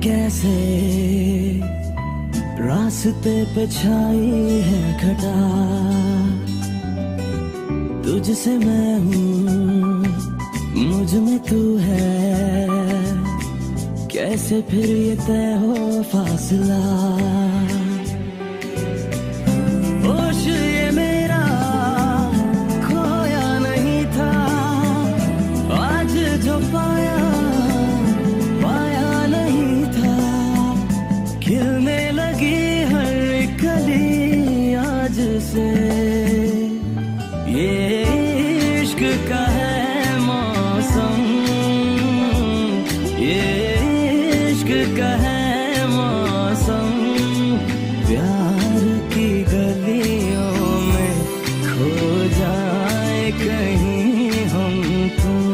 कैसे रास्ते पे छाई है घटा, तुझसे मैं हूँ मुझ में तू है, कैसे फिर ये तय हो फासला। होश ये मेरा खोया नहीं था, आज जो पाया पाया नहीं था, खिलने लगी हर कली आज से। ये इश्क का है मौसम, ये इश्क का है मौसम, प्यार की गलियों में खो जाए कहीं हम तुम।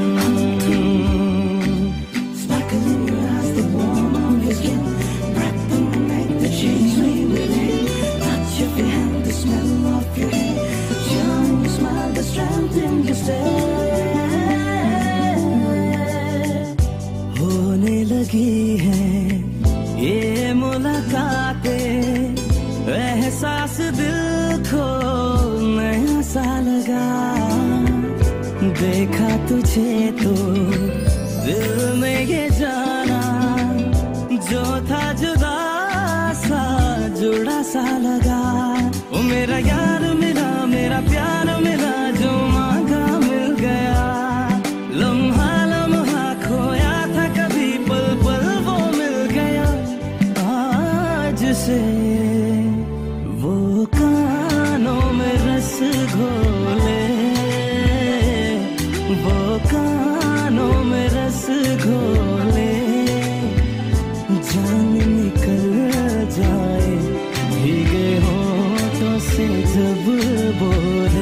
Sparkle in your eyes, the warm of your skin, breath in the night that changed me within. Touch of your hand, the smell of your hair, charming your smile, the strength in your stare. होने लगी है ये मुलाकातें, एहसास दिल को नया सा लगा, देखा तुझे तो दिल में ये जाना, जो था जुदा सा जुड़ा सा लगा। वो मेरा यार मिला, मेरा प्यार मिला, जो मांगा मिल गया, लम्हा लम्हा खोया था कभी, पल पल वो मिल गया। आज से वो कानों में रस घोले, वो कानों में रस घोले, जान निकल जाए भीगे होठों से जब बोले।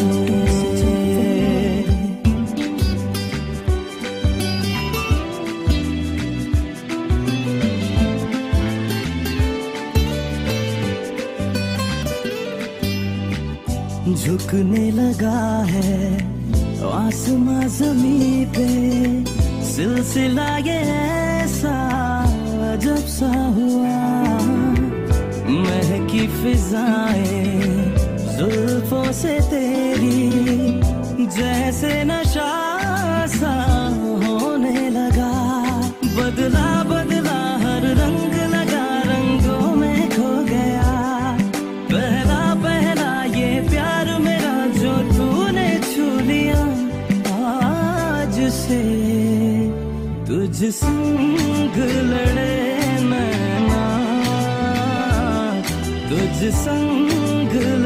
झुकने लगा है आसमां ज़मीं पे, सिलसिला ये ऐसा अजब सा हुआ, महकी फिजाएं जुल्फों से तेरी, जैसे नशा सा होने लगा, बदला बदला हर रंग लगा, रंगों में खो गया, पहला पहला ये प्यार मेरा जो तूने छू लिया। आज से तुझ संग लड़े नैना, तुझ संग